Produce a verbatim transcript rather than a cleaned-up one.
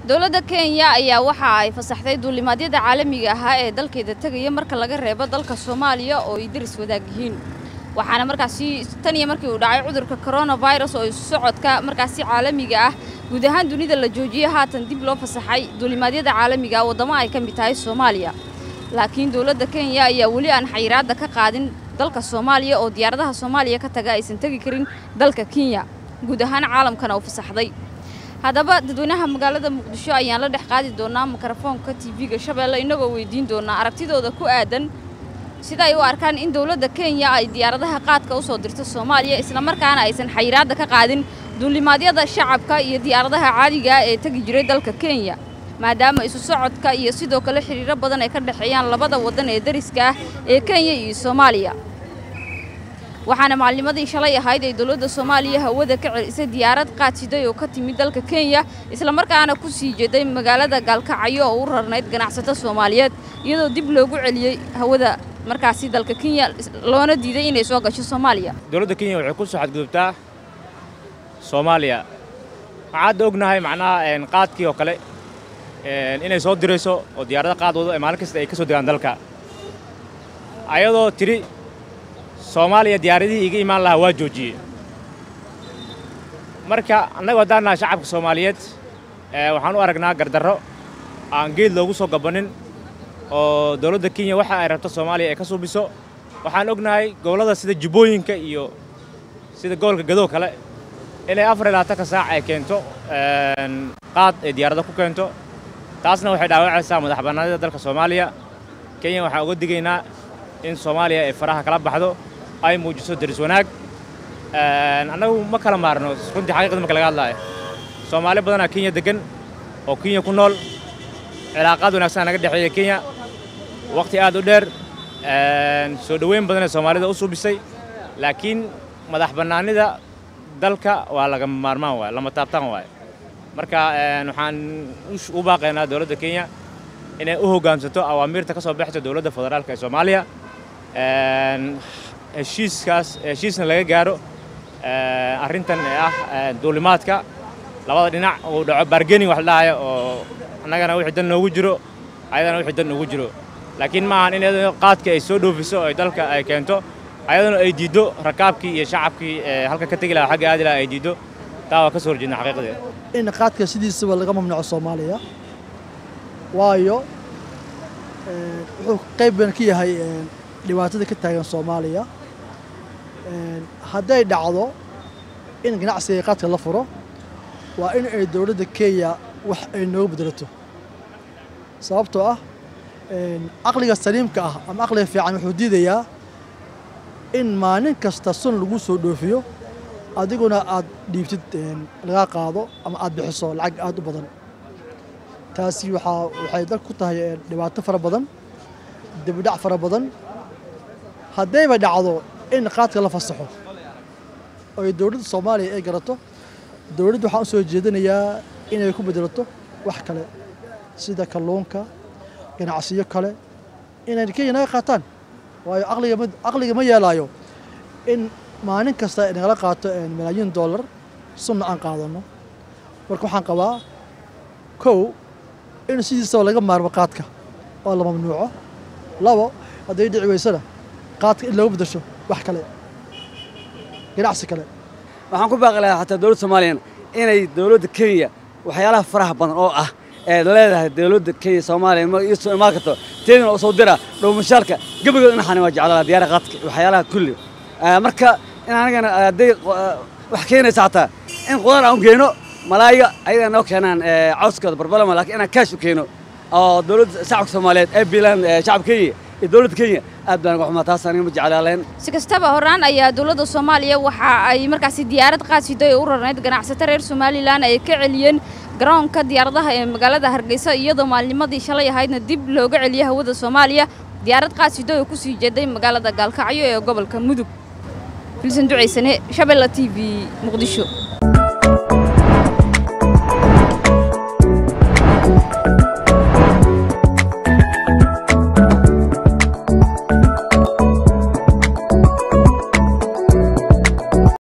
dowladda Kenya ayaa waxa ay fasaxday duulimaadyada caalamiga ah ee dalkeeda tagaya marka laga reebo dalka Soomaaliya oo ay diris wadaag yihiin waxaana markaasi tan iyo markii uu dhacay cudurka coronavirus oo socodka markaasi caalamiga ah guud ahaan dunida la joojiyay haatan dib loo fasaxay duulimaadyada caalamiga wadamo ay ka mid tahay Soomaaliya laakiin dowladda Kenya ayaa wali aan xayiraad ka qaadin dalka Soomaaliya oo diyaaradaha Soomaaliya ka taga aysan tagi karin dalka Kenya guud ahaan caalamkana oo fasaxday hadaba dadweynaha magaalada Muqdisho ayaan la dhex qaadi doonaa mikrofoonka T V-ga Shabeelle inagoo weydiin doona aragtidooda ku aadan sida ay u arkaan in dowladda Kenya ay diyaaradaha qaadka u soo dirto Soomaaliya isla markaana aysan xayiraad ka qaadin duulimaadyada shacabka iyo diyaaradaha caadiga ah ee tagi jiray dalka Kenya maadaama isu socodka iyo sidoo kale xiriir badan ay ka dhaxeeyaan labada wadan ee dariska ah ee Kenya iyo Soomaaliya waxaana macluumaadii shalay ahayd ay dowladda Soomaaliya hawada ka celisay diyaarad qaadsiday oo ka timid dalka Kenya isla markaana ku sii jeeday magaalada Galkacyo oo u rarnayd ganacsato Soomaaliyeed iyadoo dib loogu celiyay hawada markaasi dalka Kenya loona diiday inay soo gasho Soomaaliya dowladda Kenya waxay ku soo xadgudubtaa Soomaaliya waxaad ognahay macnaha in qaadkii oo kale inay soo dirayso oo diyaarada qaad wado ee maalin kasta ay ka soo degaan dalka ayadoo tiri Soomaaliya diyaaradii iga imaan lahaa waa joojiyay marka annaga wadana shacabka Soomaaliyeed ee waxaan u aragnaa gardarro aan geed loogu soo gabanin oo dowladda Kenya waxa ay rabto Soomaaliya ay ka suubiso waxaan ognahay gobolada sida Jubbooyinka iyo sida gobolka Gadow kale inay afar iyo labaatan saac ay keento een qaad ee diyaarada ku keento taasna waxay dhaawacaysaa madaxbannaanida dalka Soomaaliya Kenya waxa uga digaynaa in Soomaaliya ay faraha kala baxdo ay muujiso daris wanaag een anagu ma kala maarno runtii xaqiiqada marka laga hadlayo Soomaali badan oo Kenya degan oo Kenya ku nool cilaaqaad wanaagsan naga dhaxeeya Kenya waqti aad u dheer een soo dhaweyn badan ee Soomaalida u suubisay laakiin madaxbannaanida dalka waa laga maarmaan waa lama taabtaan waa marka een waxaan u baaqaynaa dowladda Kenya inay u hoggaansato awaamirta ka soo baxaysa dowladda federaalka ee Soomaaliya een heshiiskaas heshiisna laga gaaro ee arrintan ah duulimaadka labada dhinac oo dhaco bargaining wax dhaayo oo annagana wixii dan noogu jiro ayadana wixii dan noogu jiro laakiin ma ahan in qaadka ay soo dhoofiso ay dalka ay keento ayadana ay diido rakaabkii iyo shacabkii halka ka tagi lahaa xagga aadi lahaa ay diido taa waa ka soo horjeedna xaqiiqadeeda in qaadka sidiisaba laga mamnuuco Soomaaliya waayo ee wuxuu qayb weyn ka yahay dhibaatada ka taagan Soomaaliya ee haday dhacdo in ganacsiga qaadka la furo waa in ay dowladda Kenya wax ay noo bedelato sababtoo ah ee aqliga saliimka ah ama aqliga fiican wuxuu diidayaa in maalin kasta sun lagu soo dhoofiyo adiguna aad dhiibtid laga qaado ama aad bixiso lacag aad u badan taasi waxa waxay dad ku tahay dhibaato fara badan dib u dhac fara badan hadayba dhacdo in qaadka la fasaxo oo dowladda Soomaaliya ay garato dowladdu waxa soo jeedinayaa inay ku bedelato wax kale sida kalluunka ganacsiyo kale inay Kenya qaataan waayo aqliga aqliga ma yeelayo in maalin kasta in la qaato malaayiin dollar sunna aan qaadano marka waxaan qabaa kow in sidiisa laga maarmo qaadka oo la mamnuuco labo haday dhici weysana qaadka in lagu bedesho wax kale ganacsi kale waxaan ku baaqi lahaa xataa dowladda Soomaaliya inay dowladda Kenya waxyaalaha faraha badan oo ah ee leedahay dowladda Kenya Soomaaliya ma iyo markato teedina oo soo dira dhowmashaalka gabagood in xanima jeclaa diyaar qaadka waxyaalaha kulli marka in anagana haday wax keenaysa xataa in qudaar aan geeno malaaya ayada noo keenaan cawskooda barbalama laakiin aan kaash u keeno oo dowladda shacabka Soomaaliyeed ay biilaan shacabka Kenya iyo dowladda Kenya aad baan uga xumaa taas aniga ma jeclaan si kastaba horaan ayaa dowladda Soomaaliya waxa ay markaasi diyaarad qaadsiday u rarnayd ganacsato reer Somaliland ay ka celiyeen garoonka diyaaradaha ee magaalada Hargeysa iyadoo maalnimadii shalay ahaydna dib looga celiyay hawada Soomaaliya diyaarad qaadsiday oo ku sii jeeday magaalada Galkacyo ee gobolka Mudug filsan duceysane Shabeelle T V Muqdisho.